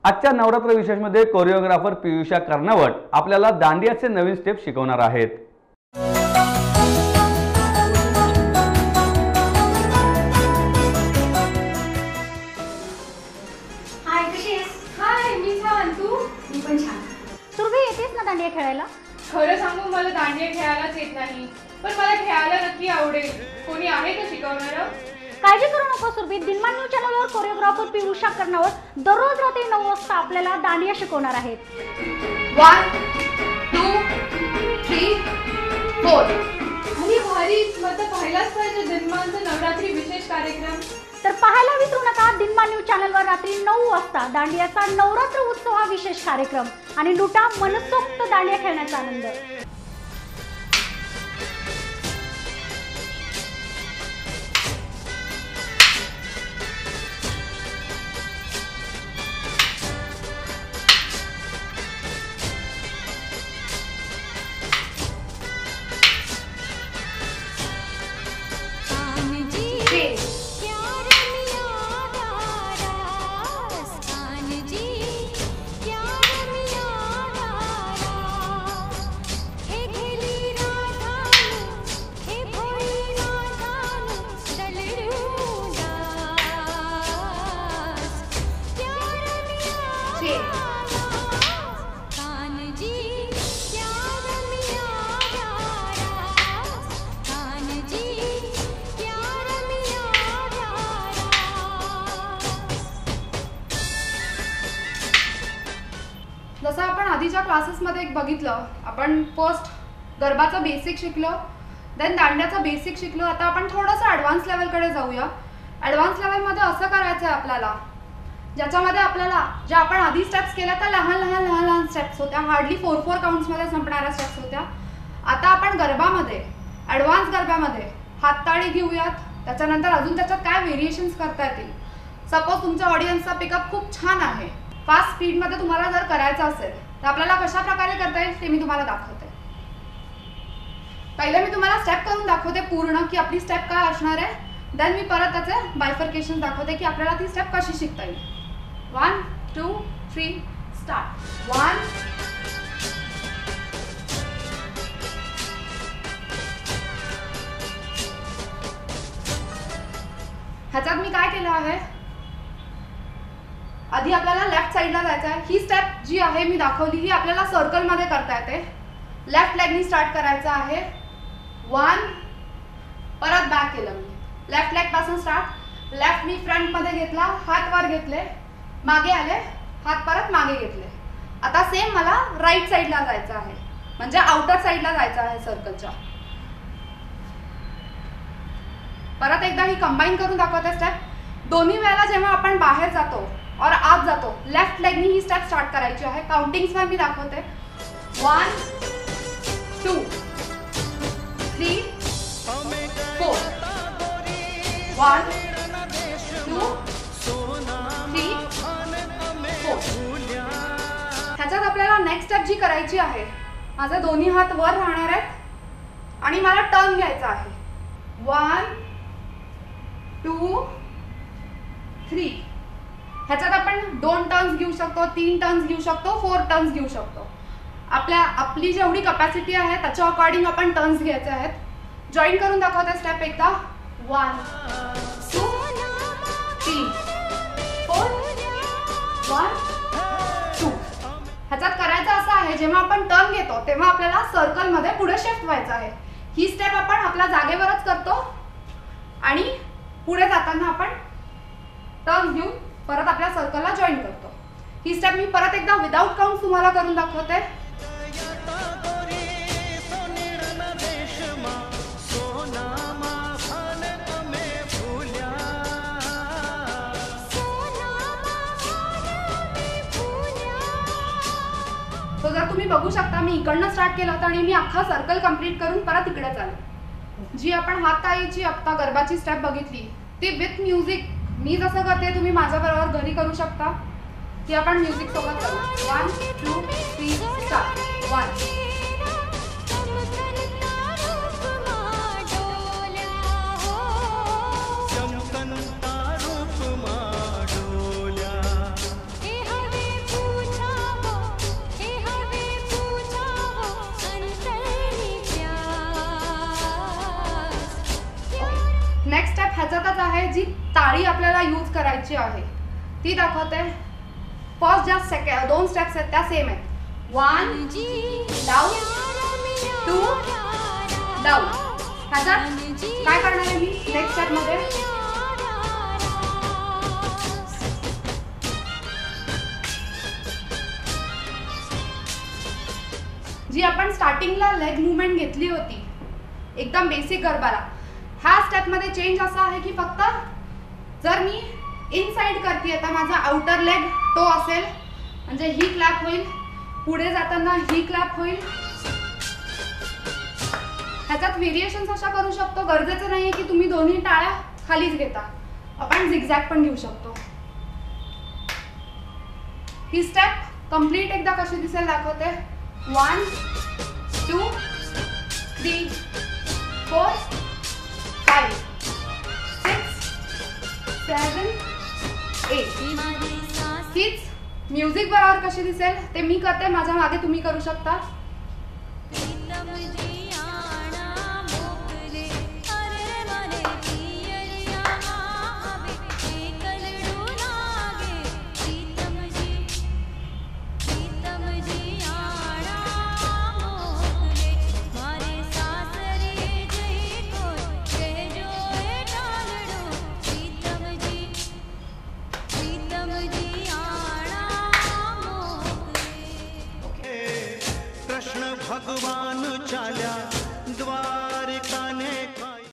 आजच्या नवरात्र विशेषमध्ये कोरिओग्राफर पियुषा कर्नावट आपल्याला दांडियाचे नवीन स्टेप शिकवणार आहेत। हाय कशी आहेस? हाय मी छान, तू? मी पण छान। सुरभी येतेस ना दांडिया खेळायला? खरं सांगू मला दांडिया खेळायलाच येत नाही, पण मला खेळायला नक्की आवडेल। कोणी आहे का शिकवणारं? काळजी करू नको सुरभी, दिनमान न्यूज चॅनलवर कोरिओग्राफर पियुषा कर्नावट दररोज रात्री 9 वाजता आपल्याला दांडिया शिकवणार आहेत। 1 2 3 4 अरे भारीच, मग तर पाहिलाच पाहिजे दिनमानचा नवरात्री विशेष कार्यक्रम। तर पाहायला विसरू नका दिनमान न्यूज चॅनलवर रात्री 9 वाजता दांडियाचा नवरात्र उत्सव हा विशेष कार्यक्रम आणि लुटा मनसोक्त दांडिया खेळण्याचा आनंद। जसं आपण आधीच्या क्लासेसमध्ये एक बघितलं, आपण फर्स्ट गरबाचं बेसिक शिकलो, देन दांड्याचं बेसिक शिकलो। आता आपण थोडंसं ॲडव्हान्स लेवलकडे जाऊया। ॲडव्हान्स लेवलमध्ये असं करायचं आहे आपल्याला, ज्याच्यामध्ये आपल्याला ज्या आपण आधी स्टेप्स केल्या त्या लहान लहान लहान लहान स्टेप्स होत्या, हार्डली 4-4 काउंट्समध्ये संपणाऱ्या स्टेप्स होत्या। आता आपण गरबामध्ये, ॲडव्हान्स गरब्यामध्ये हातताळी घेऊयात, त्याच्यानंतर अजून त्याच्यात काय व्हेरिएशन्स करता येतील। सपोज तुमच्या ऑडियन्सचा पिकअप खूप छान आहे, फास्ट स्पीडमध्ये तुम्हाला जर करायचं असेल तर आपल्याला कशा प्रकारे करता येईल ते मी तुम्हाला दाखवते। पहिले मी तुम्हाला स्टेप करून दाखवते पूर्ण की आपली स्टेप काय असणार आहे, देन मी परत त्याचे बायफर्केशन दाखवते की आपल्याला ती स्टेप कशी शिकता येईल। 1 2 3 स्टार्ट। 1 ह्याच्यात मी काय केलं आहे, आधी आपल्याला लेफ्ट साइडला जायचं आहे। ही स्टेप जी आहे मी दाखवली ही आपल्याला सर्कलमध्ये करता येते। लेफ्ट लेगनी स्टार्ट करायचं आहे। 1 परत बॅक केलं मी, लेफ्ट लेग पासून स्टार्ट। लेफ्ट मी फ्रंटमध्ये घेतला, हात वर घेतले, मागे आले, हात परत मागे घेतले। आता सेम मला राईट साइडला जायचं आहे, म्हणजे आउटर साइडला जायचं आहे सर्कलच्या। परत एकदा ही कंबाईन करून दाखवते स्टेप। दोन्ही वेळेला जेव्हा आपण बाहेर जातो और आत जातो, लेफ्ट लेगनी ही स्टेप स्टार्ट करायची आहे। काउंटिंग्सवर मी दाखवते। 1 2 3 4 1 2 3 4। ह्याच्यात आपल्याला नेक्स्ट स्टेप जी करायची आहे, माझे दोन्ही हात वर राहणार आहेत आणि मला टर्न घ्यायचा आहे। 1 2 3। ह्याच्यात आपण 2 टर्न्स घेऊ शकतो, 3 टर्न्स घेऊ शकतो, 4 टर्न्स घेऊ शकतो। आपली जेवढी कॅपॅसिटी आहे त्याच्या अकॉर्डिंग आपण टर्न्स घ्यायचे आहेत। जॉईन करून दाखवते स्टेप एकदा। 1 2 3 4 1 2। ह्याच्यात करायचं असं आहे, जेव्हा आपण टर्न घेतो तेव्हा आपल्याला सर्कलमध्ये पुढे शिफ्ट व्हायचं आहे। ही स्टेप आपण आपल्या जागेवरच करतो आणि पुढे जाताना आपण टर्न घेऊन परत आपल्या सर्कलला जॉईन करतो। ही स्टेप मी परत एकदा विदाउट काउंट तुम्हाला करून दाखवते। तो जर तुम्ही बघू शकता, मी इकडनं स्टार्ट केलं होतं आणि मी अख्खा सर्कल कंप्लीट करून परत इकडे चालले। जी आपण हातताळीची आता गरबाची स्टेप बघितली ती विथ म्युझिक मी जसं करते तुम्ही माझ्याबरोबर घरी करू शकता, ती आपण म्युझिक सोबत करू। 1 2 3 स्टार्ट। 1 चमकंता रूप माडोल्या जी ताळी आपल्याला यूज करायची आहे ती दाखवते. फर्स्ट ज्या दोन स्टेप्स आहेत त्या सेम आहेत. 1 डाऊन 2 डाऊन. ह्याच्यात काय करणार आहे मी नेक्स्ट स्टेप मध्ये जी आपण स्टार्टिंगला लेग मुवमेंट घेतली होती एकदम बेसिक गरबाला, ह्या स्टेप मध्ये चेंज असा आहे की फक्त जर मी इनसाइड करते तर माझा आउटर लेग तो असेल म्हणजे ही क्लॅप होईल, पुढे जाताना ही क्लॅप होईल. ह्याच्यात व्हेरिएशन्स अशा करू शकतो, गरजेचं नाहीये की तुम्ही दोन्ही टाळ्या खालीच घेता, आपण झिगझॅग पण घेऊ शकतो. ही स्टेप कंप्लीट एकदा कशी दिसेल दाखवते. 1 2 3 4 5 6 7 8. हीच म्युझिक बरोबर कशी दिसेल ते मी करते, माझ्या मागे तुम्ही करू शकता.